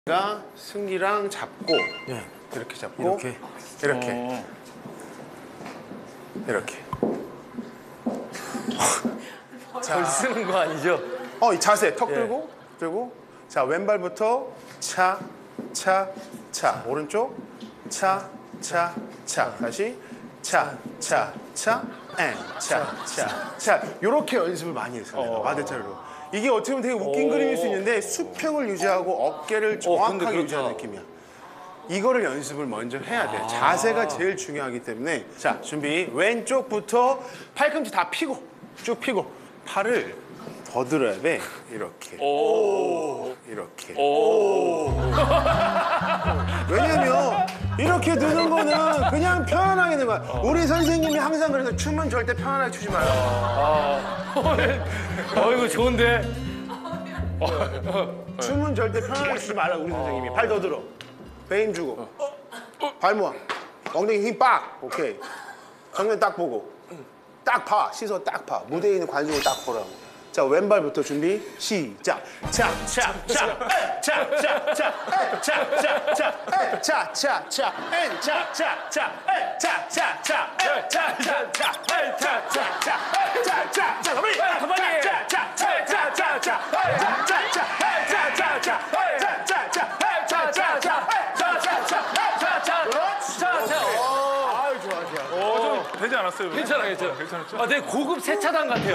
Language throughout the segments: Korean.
가 승기랑 잡고 예. 이렇게 잡고 이렇게. 이렇게 이렇게. 잘 쓰는 거 아니죠? 이 자세 턱 들고 들고. 자, 왼발부터 차 오른쪽 차 다시 차 요렇게 연습을 많이 했어요. 내가 마대차로. 이게 어떻게 보면 되게 웃긴 그림일 수 있는데 수평을 유지하고 어깨를 정확하게 그렇다. 유지하는 느낌이야. 이거를 연습을 먼저 해야 돼. 자세가 제일 중요하기 때문에. 자, 준비. 왼쪽부터 팔꿈치 다 펴고 쭉 펴고 팔을 더 들어야 돼. 이렇게. 이렇게. 왜냐면 이렇게 드는 거는 그냥 편안하게 드는 거야. 우리 선생님이 항상 그래서 춤은 절대 편안하게 추지 마요. 이거 좋은데? 춤은 절대 편안하게 추지 말라, 우리 선생님이. 팔 더 들어. 배 힘 주고. 발 모아. 엉덩이 힘 빡. 오케이. 정면 딱 보고. 딱 봐. 시선 딱 봐. 무대에 있는 관중을 딱 보라고. 자, 왼발부터 준비. 시작. 되지 않았어요? 괜찮아. 되게 고급 세차단 같아요.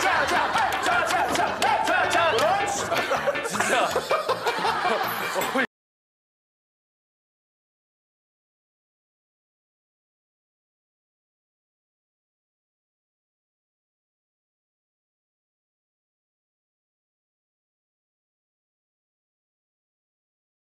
진짜.